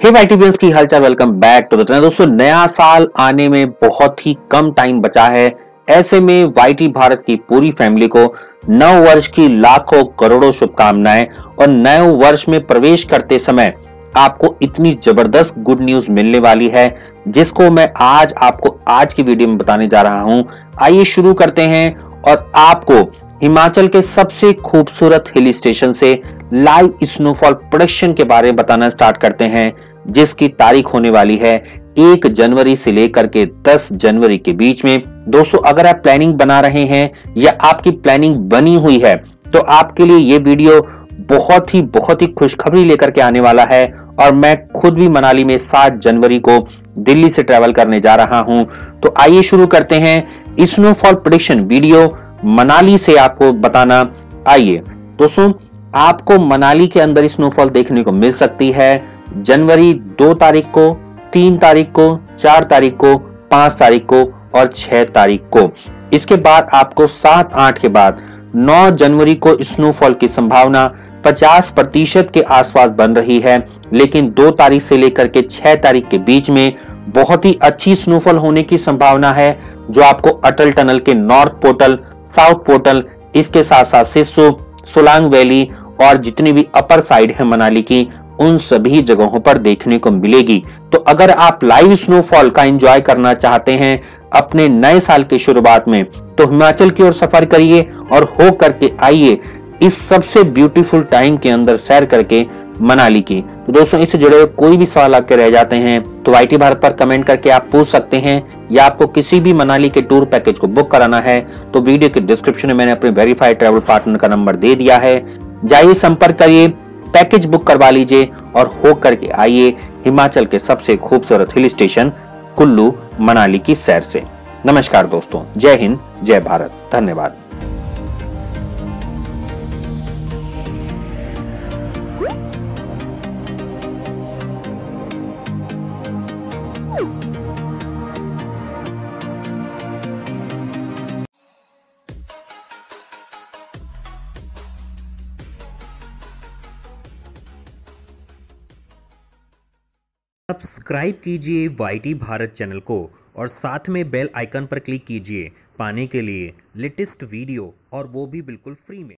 हे वाईटीबियंस की हालचाल, welcome back to the channel. दोस्तों, नया साल आने में बहुत ही कम टाइम बचा है। ऐसे में वाईटी भारत की पूरी फैमिली को नव वर्ष की लाखों करोड़ों शुभकामनाएं। और नए वर्ष में प्रवेश करते समय आपको इतनी जबरदस्त गुड न्यूज मिलने वाली है, जिसको मैं आज आपको आज की वीडियो में बताने जा रहा हूं। आइए शुरू करते हैं और आपको हिमाचल के सबसे खूबसूरत हिल स्टेशन से लाइव स्नोफॉल प्रेडिक्शन के बारे में बताना स्टार्ट करते हैं, जिसकी तारीख होने वाली है 1 जनवरी से लेकर के 10 जनवरी के बीच में। दोस्तों, अगर आप प्लानिंग बना रहे हैं या आपकी प्लानिंग बनी हुई है तो आपके लिए ये वीडियो बहुत ही खुशखबरी लेकर के आने वाला है। और मैं खुद भी मनाली में 7 जनवरी को दिल्ली से ट्रैवल करने जा रहा हूं। तो आइए शुरू करते हैं स्नोफॉल प्रेडिक्शन वीडियो मनाली से आपको बताना। आइए दोस्तों, आपको मनाली के अंदर स्नोफॉल देखने को मिल सकती है जनवरी 2 तारीख को, 3 तारीख को, 4 तारीख को, 5 तारीख को और 6 तारीख को। इसके बाद आपको 7-8 के बाद 9 जनवरी को स्नोफॉल की संभावना 50% के आसपास बन रही है। लेकिन 2 तारीख से लेकर के 6 तारीख के बीच में बहुत ही अच्छी स्नोफॉल होने की संभावना है, जो आपको अटल टनल के नॉर्थ पोर्टल, साउथ पोर्टल, इसके साथ साथ सिस्सू, सोलांग वैली और जितनी भी अपर साइड है मनाली की, उन सभी जगहों पर देखने को मिलेगी। तो अगर आप लाइव स्नोफॉल का एंजॉय करना चाहते हैं अपने नए साल की शुरुआत में, तो हिमाचल की ओर सफर करिए और हो करके आइए इस सबसे ब्यूटीफुल टाइम के अंदर सैर करके मनाली की। तो दोस्तों, इससे जुड़े हुए कोई भी सवाल आपके रह जाते हैं तो वाईटी भारत पर कमेंट करके आप पूछ सकते हैं, या आपको किसी भी मनाली के टूर पैकेज को बुक कराना है तो वीडियो के डिस्क्रिप्शन में मैंने अपने वेरीफाइड ट्रैवल पार्टनर का नंबर दे दिया है। जाइए, संपर्क करिए, पैकेज बुक करवा लीजिए और हो करके आइए हिमाचल के सबसे खूबसूरत हिल स्टेशन कुल्लू मनाली की सैर से। नमस्कार दोस्तों, जय हिंद, जय भारत, धन्यवाद। सब्सक्राइब कीजिए वाईटी भारत चैनल को और साथ में बेल आइकन पर क्लिक कीजिए पाने के लिए लेटेस्ट वीडियो, और वो भी बिल्कुल फ्री में।